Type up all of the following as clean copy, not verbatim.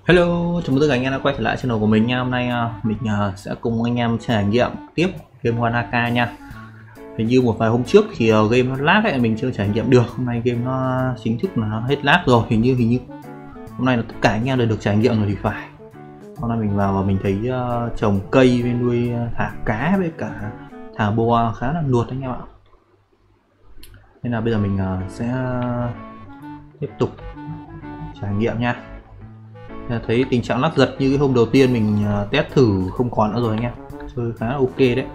Hello, chào mừng tất cả anh em đã quay trở lại channel của mình nha. Hôm nay mình sẽ cùng anh em trải nghiệm tiếp game Wanaka nha. Hình như một vài hôm trước thì game nó lag ấy, mình chưa trải nghiệm được. Hôm nay game nó chính thức là nó hết lag rồi. Hình như hôm nay là tất cả anh em đều được trải nghiệm rồi thì phải. Hôm nay mình vào và mình thấy trồng cây với nuôi thả cá với cả thả bò khá là nuột anh em ạ. Nên là bây giờ mình sẽ tiếp tục trải nghiệm nha. Thấy tình trạng lắc giật như cái hôm đầu tiên mình test thử không còn nữa rồi anh em, chơi khá là ok đấy.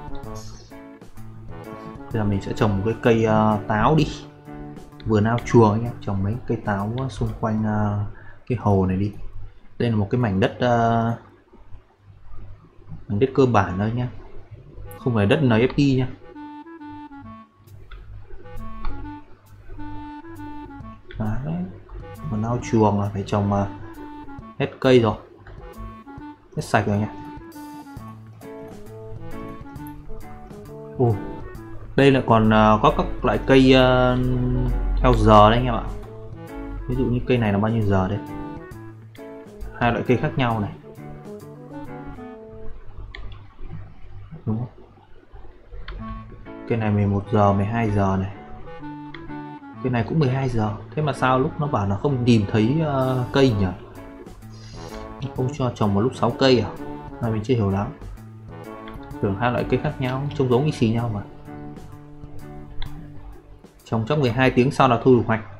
Bây giờ mình sẽ trồng một cái cây táo đi, vườn ao chuồng anh em, trồng mấy cây táo xung quanh cái hồ này đi. Đây là một cái mảnh đất cơ bản thôi nha, không phải đất NFT nha. Đấy, vườn ao chuồng là phải trồng hết cây rồi, hết sạch rồi nha. Đây là còn có các loại cây theo giờ đấy anh em ạ. Ví dụ như cây này là bao nhiêu giờ đấy, hai loại cây khác nhau này, đúng không? Cây này 11 giờ 12 giờ này, cây này cũng 12 giờ. Thế mà sao lúc nó bảo là không tìm thấy cây nhỉ, nó không cho trồng một lúc 6 cây à? Là mình chưa hiểu lắm, tưởng hai loại cây khác nhau, trông giống y xì nhau mà. Trồng trong 12 tiếng sau là thu được hoạch.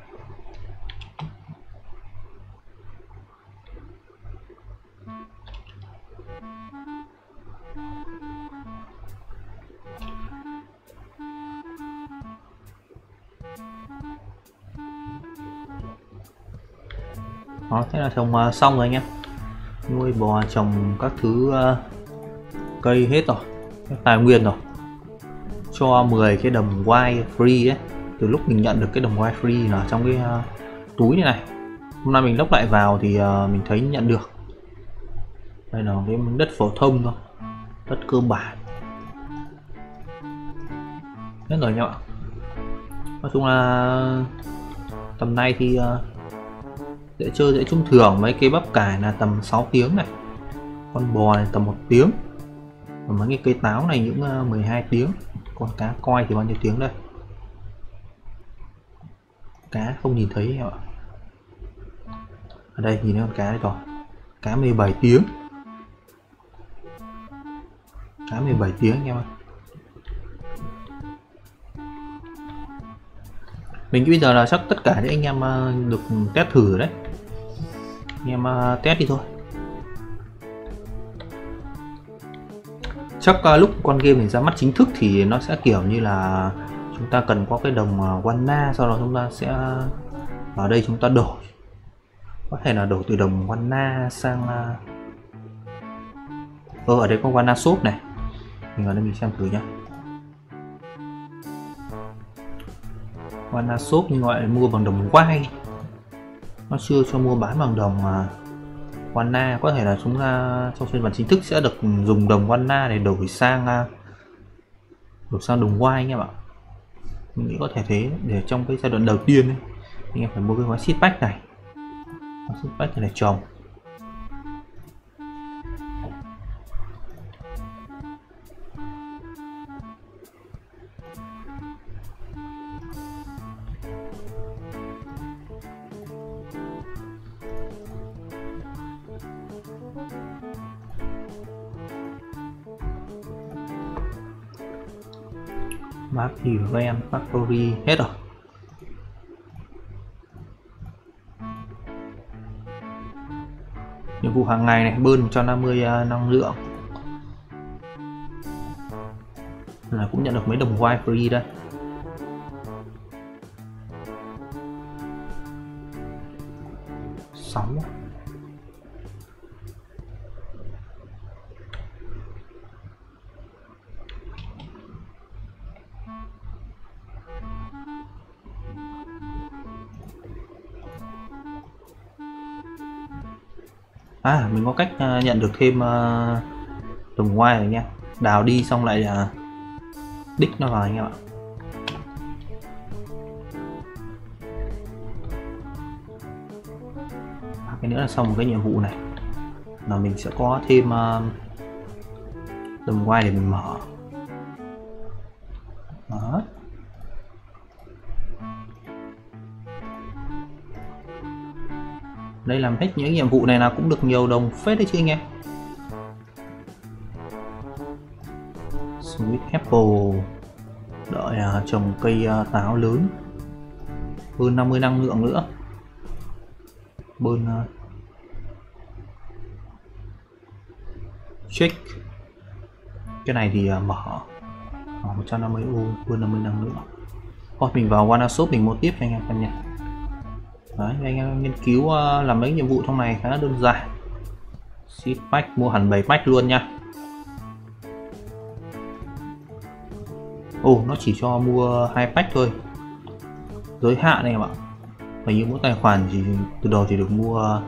Đó, thế là trồng xong rồi anh em. Nuôi bò, trồng các thứ cây hết rồi, tài nguyên rồi. Cho 10 cái đồng white free ấy. Từ lúc mình nhận được cái đồng white free là trong cái túi này. Hôm nay mình lốc lại vào thì mình thấy nhận được. Đây là cái đất phổ thông thôi, đất cơ bản. Hết rồi nhá. Nói chung là tầm này thì dễ chơi, dễ trúng thưởng. Mấy cây bắp cải là tầm 6 tiếng này, con bò này tầm 1 tiếng, còn mấy cái cây táo này những 12 tiếng. Con cá coi thì bao nhiêu tiếng đây? Cá không nhìn thấy em ạ. Ở đây nhìn thấy con cá đây rồi, cá 17 tiếng, cá 17 tiếng anh em ạ. Mình bây giờ là chắc tất cả những anh em được test thử rồi đấy, anh em test đi thôi. Chắc lúc con game này ra mắt chính thức thì nó sẽ kiểu như là chúng ta cần có cái đồng Wanna, sau đó chúng ta sẽ ở đây chúng ta đổi, có thể là đổi từ đồng Wanna sang ở đây có Wanna shop này, mình vào đây mình xem thử nhá. Wanna shop nhưng gọi mua bằng đồng white, nó chưa cho mua bán bằng đồng Wanna. Có thể là chúng ta trong phiên bản chính thức sẽ được dùng đồng Wanna để đổi sang đồng white anh em ạ. Mình nghĩ có thể thế, để trong cái giai đoạn đầu tiên ấy, anh em phải mua cái gói seed pack này, seed pack này để trồng. Marty Van Factory hết rồi. Nhiệm vụ hàng ngày này, bơn 150 năng lượng là cũng nhận được mấy đồng white free đây. Sóng mình có cách nhận được thêm đồng white này nha. Đào đi xong lại đích nó vào anh em ạ. nữa là xong một cái nhiệm vụ này là mình sẽ có thêm tầm quay để mình mở. Đó. Đây làm hết những nhiệm vụ này là cũng được nhiều đồng phết đấy chứ anh em. Sweet Apple, đợi trồng cây táo lớn, hơn 50 năng lượng nữa, bơn check cái này thì mở 150 U, hơn 50 năng lượng. Thôi mình vào Wanna Shop mình mua tiếp cho anh em xem nha. Đấy, anh em nghiên cứu làm mấy nhiệm vụ trong này khá là đơn giản. Seed pack mua hẳn 7 pack luôn nha. Nó chỉ cho mua 2 pack thôi, giới hạn này em ạ. Hình như mỗi tài khoản chỉ từ đầu chỉ được mua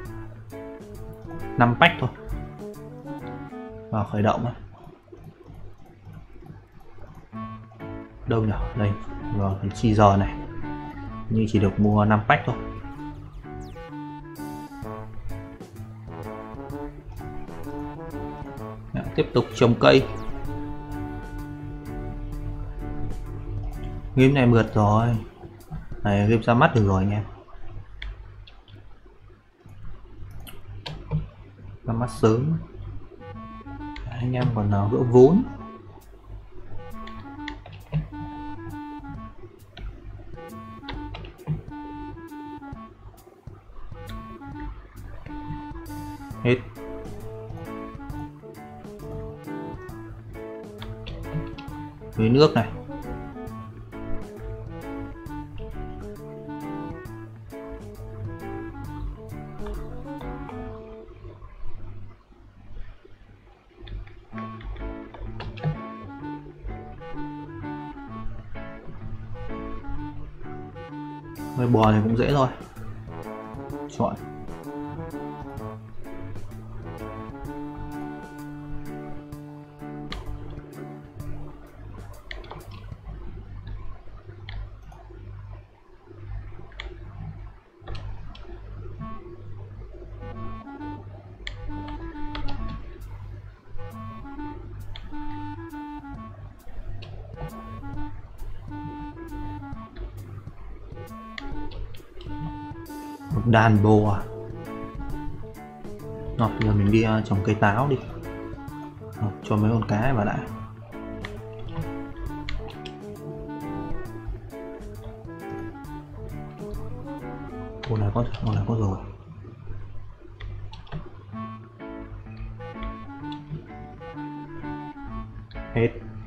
5 pack thôi. Vào khởi động này. Đâu nhỉ? Đây, vào phần chi giờ này. Nhưng chỉ được mua 5 pack thôi. Tiếp tục trồng cây. Game này mượt rồi. Này, game ra mắt được rồi anh em. Ra mắt sớm. Anh em còn nào gỡ vốn. Hết. Với nước này. Với bò này cũng dễ thôi. Chọn. Một đàn bò. Rồi giờ mình đi trồng cây táo đi. Cho mấy con cá vào đã. Con này có rồi. Hết.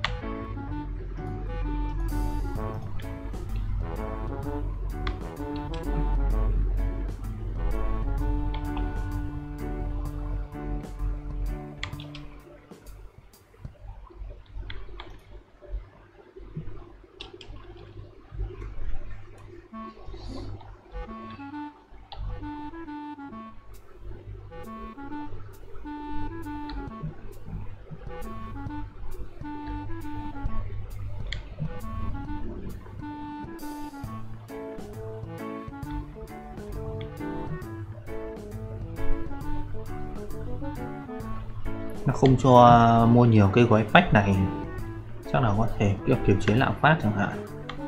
Nó không cho mua nhiều cái gói pack này, chắc là có thể kiềm chế lạm phát chẳng hạn.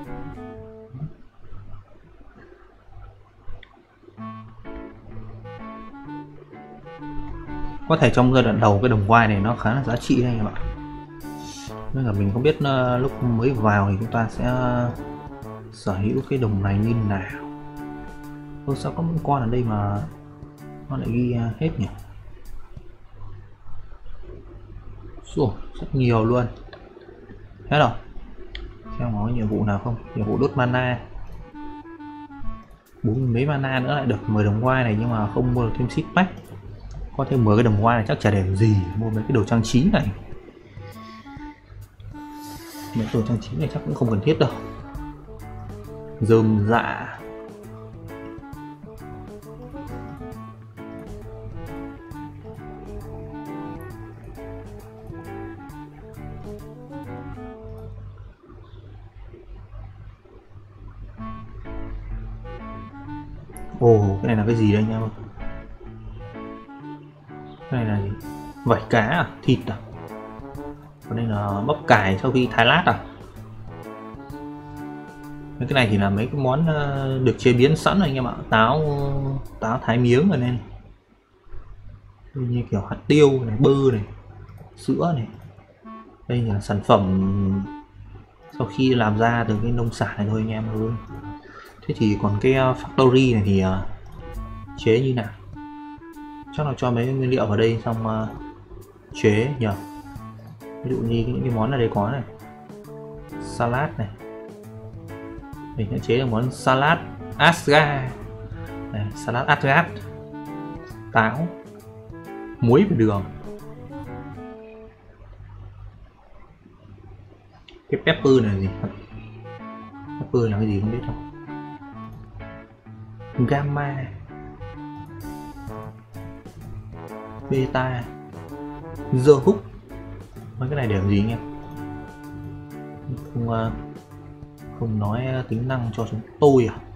Có thể trong giai đoạn đầu cái đồng quai này nó khá là giá trị đây các bạn, nên là mình không biết lúc mới vào thì chúng ta sẽ sở hữu cái đồng này như nào. Sao có một con ở đây mà nó lại ghi hết nhỉ? Rất nhiều luôn. Hết rồi. Xem có nhiệm vụ nào không? Nhiệm vụ đốt mana. 40 mấy mana nữa lại được 10 đồng quai này, nhưng mà không mua được thêm seed pack. Có thêm 10 cái đồng quai này chắc chả để gì, mua mấy cái đồ trang trí này. Mấy đồ trang trí này chắc cũng không cần thiết đâu. Rơm dạ. Ồ, cái này là cái gì đây nha? Cái này là gì? Vảy cá à? Thịt à? Còn đây là bắp cải sau khi thái lát à? Cái này thì là mấy cái món được chế biến sẵn rồi anh em ạ. Táo thái miếng rồi nên như kiểu hạt tiêu này, bơ này, sữa này. Đây là sản phẩm sau khi làm ra từ cái nông sản này thôi anh em ơi. Thế thì còn cái factory này thì chế như nào? Chắc là cho mấy nguyên liệu vào đây xong chế nhờ. Ví dụ như những cái món ở đây có này, salad này, mình sẽ chế được món salad asga này, salad asgat, táo, muối và đường. Cái pepper này là gì? Pepper là cái gì không biết đâu. Gamma, beta, dơ húc. Mấy cái này để làm gì anh em? Không nói tính năng cho chúng tôi à?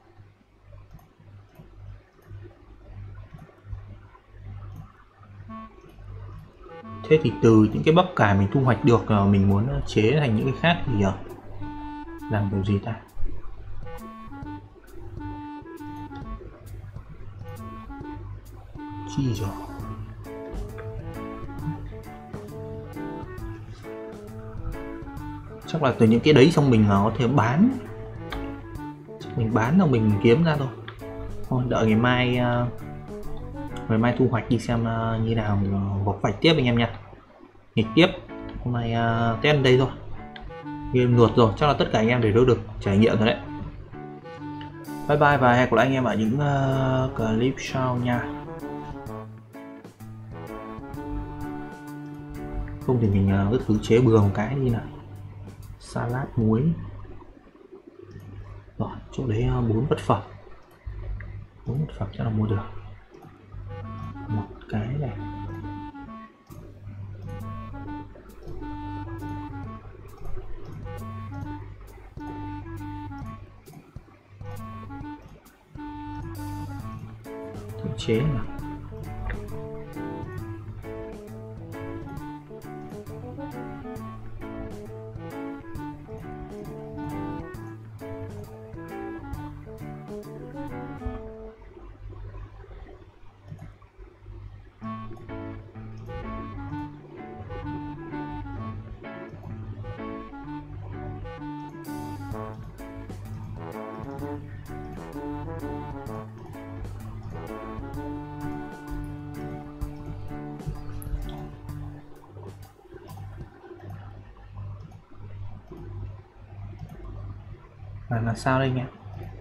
Thế thì từ những cái bắp cải mình thu hoạch được mình muốn chế thành những cái khác thì làm kiểu gì ta? Chi rồi? Chắc là từ những cái đấy xong mình có thể bán. Mình bán rồi mình kiếm ra thôi. Thôi đợi ngày mai thu hoạch đi xem như nào mình gọt vạch tiếp anh em nha. Nghịch tiếp. Hôm nay test đây thôi. Game nuột rồi, chắc là tất cả anh em đều được trải nghiệm rồi đấy. Bye bye và hẹn gặp lại anh em ở những clip sau nha. Không thì mình cứ thử chế bừa một cái đi nào. Salad muối. Rồi, chỗ đấy 4 vật phẩm. 4 vật phẩm chắc là mua được. Một cái này. Tự chế nào. Là sao đây nhé?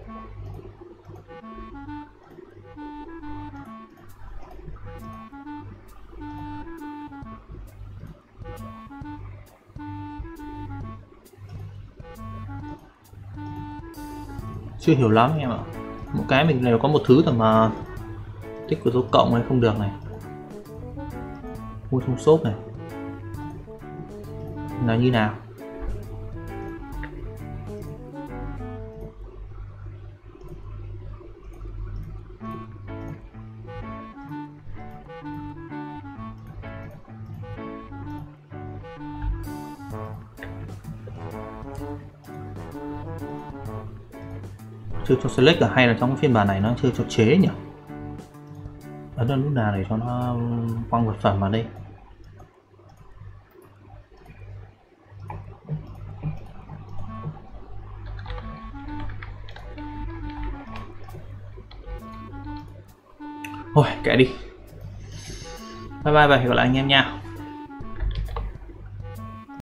Chưa hiểu lắm em ạ. Một cái mình đều có một thứ mà tích của dấu cộng hay không được này. Mua trong shop này là như nào? Chưa cho select hay là trong phiên bản này nó chưa cho chế nhỉ? Ấn vào nút nào để cho nó quăng vật phẩm vào đây. Thôi kệ đi. Bye bye và hẹn gặp lại anh em nha.